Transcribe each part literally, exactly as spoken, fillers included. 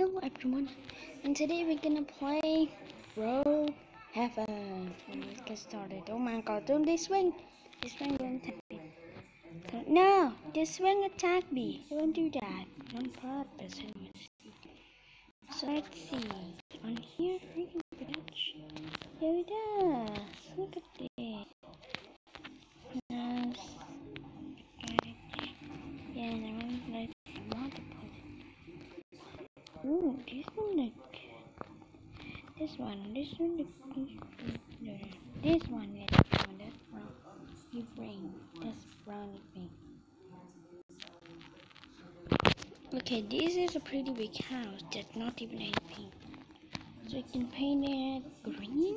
Hello everyone, and today we're gonna play Row Heaven. Let's get started. Oh my god, don't they swing? This swing will attack me. No, this swing attack me. Don't do that. On purpose. So let's see. On here, we can catch. Here it does. Look at this. Nice. Okay. Yeah, and then let's multiple. Ooh, this one look. This one, this one, this one, this one, this one. You bring this brown thing. Okay, this is a pretty big house. That's not even anything. So you can paint it green.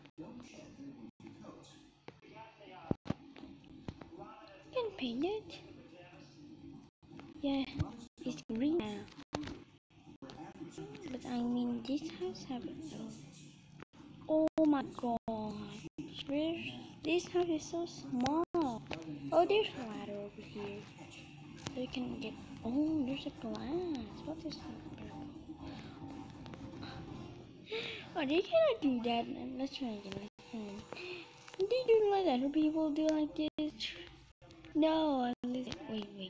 You can paint it. Yeah, it's green now. But I mean, this house have it. Oh my god. Where's this house is so small. Oh, there's a ladder over here. So you can get. Oh, there's a glass. What is that? Oh, they cannot do that. Let's try again. They do like other people do like this. No, wait, wait, wait.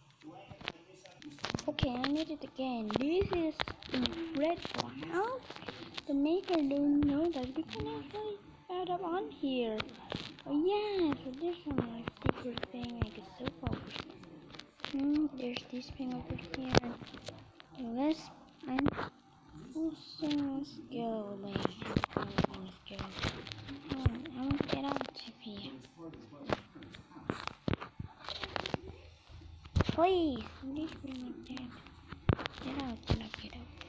Okay, I need it again. This is the red cloud. The maker don't know that we can actually add up on here. Oh yeah, so there's some like secret thing I can so focus. Hmm, there's this thing over here. Let's and also let's go, like let's go. Come on, I want to get out of here. Please, please be like that. Get out, get out, get out.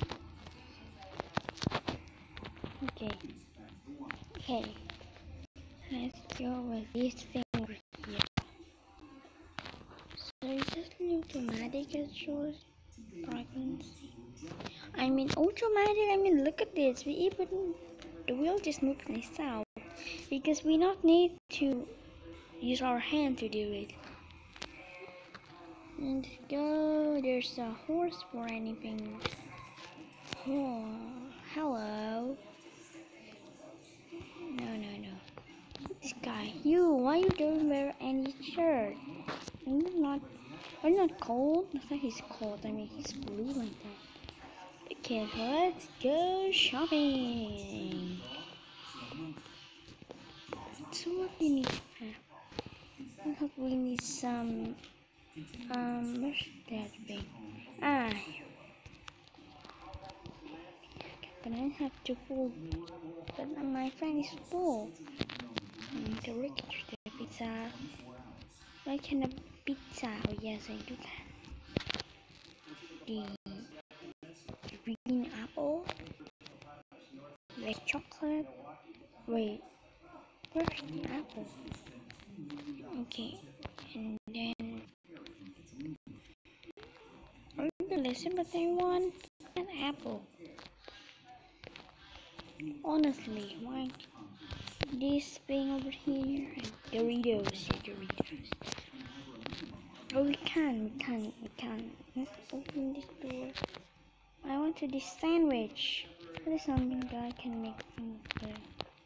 Okay. Okay. Let's go with this thing over here. So is this automatic controls? Pregnancy. I mean automatic, I mean look at this. We even the wheel just moves itself. Because we not need to use our hand to do it. And go, there's a horse for anything. Oh, hello. No, no, no. This guy, you, why you don't wear any shirt? Are you not, are you not cold? I thought he's cold, I mean he's blue like that. Okay, let's go shopping. So what do we need? I hope we need some, um, where's that thing? Ah, but I have to full, but my friend is full. Mm, the Ricky the pizza. Why can a pizza? Oh yes, I do that. The green apple, the chocolate. Wait, where's the apple? Okay, and then are you gonna listen? But I want an apple. Honestly, why this thing over here and Doritos, yeah, Doritos. Oh, we can, we can, we can. Let's open this door. I want to this sandwich. What is something that I can make from there?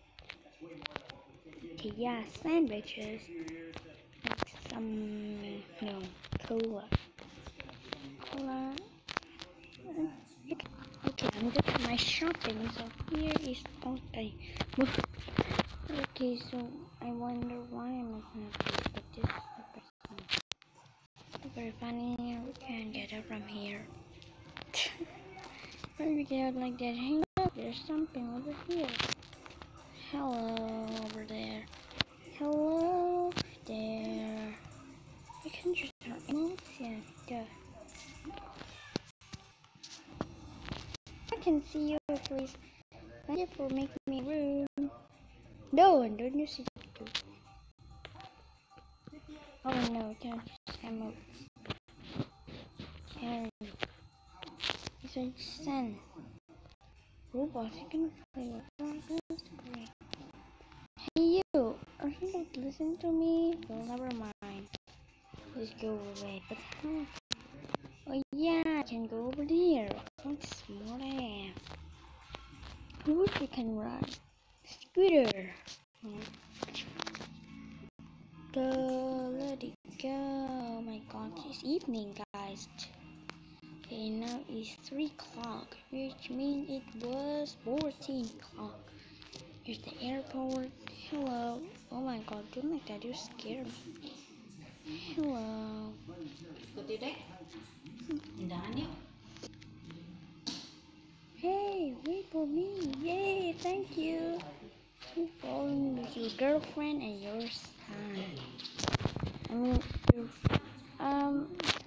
Okay, yeah, sandwiches. Like some, no, cola. Cola. Okay, I'm doing my shopping. So here is okay. Okay, so I wonder why I'm not gonna put this. Very funny. We can get it from here. Why we get out like that? Hang up. There's something over here. Hello over there. Hello there. I can just turn emotes. Yeah, go. I can see you, please. Thank you for making me room. No, and don't you see that too? Oh no, can't use emotes. Carry. It's a send. Robots, you can play with dragons. Great. Hey you, are you not listening to me? Well, never mind. Just go away. But how? Oh yeah, I can go over there. What's Who's we can ride? Scooter. Go, let it go. Oh my god, it's evening, guys. Okay, now it's three o'clock, which means it was fourteen o'clock. Here's the airport. Hello. Oh my god, don't like that, you scared me. Hello. Hey, wait for me. Yay, thank you. You're following with your girlfriend and your son. I mean, your, um,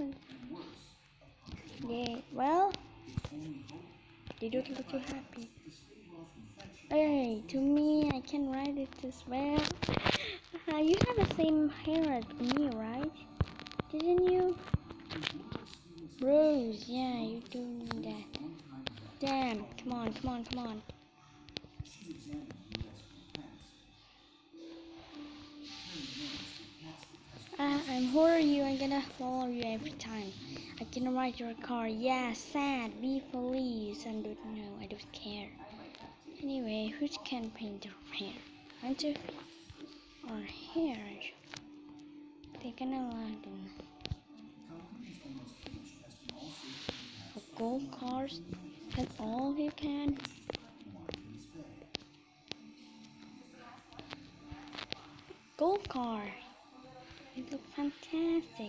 yeah, well, they don't look too happy. Hey, to me, I can write it as well. Uh, you have the same hair as me, right? Didn't you? Rose, yeah, you doing that. Damn, come on, come on, come on. Uh, I'm horror you, I'm gonna follow you every time. I can ride your car, yeah, sad, be police, I don't know, I don't care. Anyway, who can paint their hair? Hunter or hair? They're gonna land in gold cars, that's all you can. Gold car, it looks fantastic.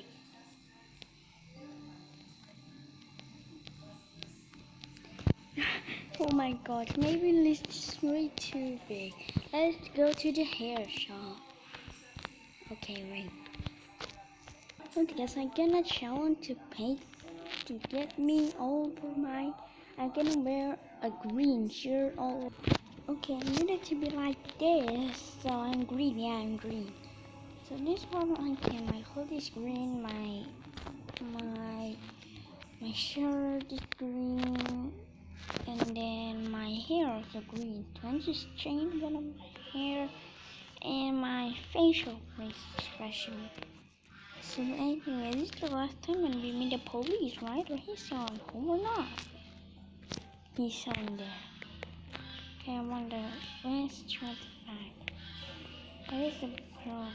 Oh my god, maybe this is way too big. Let's go to the hair shop. Okay, wait. I guess I'm gonna challenge to paint to get me over my. I'm gonna wear a green shirt all. Okay, I need it to be like this. So I'm green. Yeah, I'm green. So this one I can. My hood is green. My my my shirt is green. And then my hair is green. So I just changed one of my hair and my facial expression. So anyway, this is the last time when we meet the police, right? Or he's still on home or not? He's still in there. Okay, I wonder. Let's try to find. Where is the girl?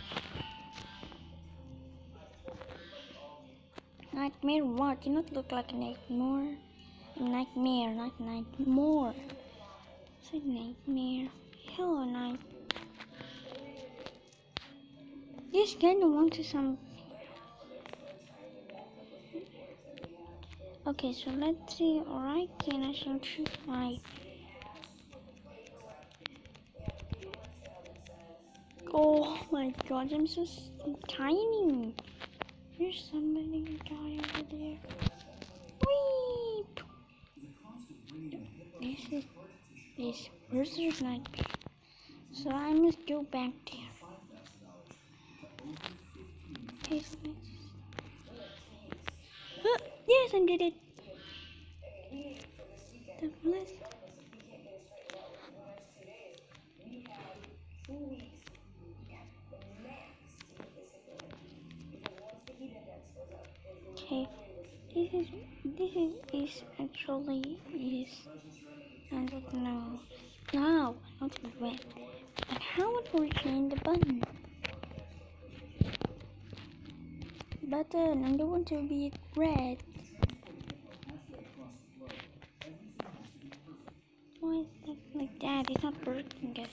Nightmare what? You not look like a nightmare. Nightmare, not nightmare. It's a nightmare. Hello, night. This kind of wants some. Okay, so let's see. Alright, can I show you my. Oh my god, I'm so tiny. There's somebody die over there. Weep. This is this versus nightmare. So I must go back there. Okay, so let's just... oh, yes, I did it. The list. Okay, this is this is, is actually is I don't know. No, not red. But how would we change the button? Button, I don't want to be red. Why is that like that? It's not working, guys.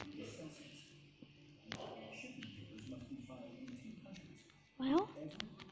Well,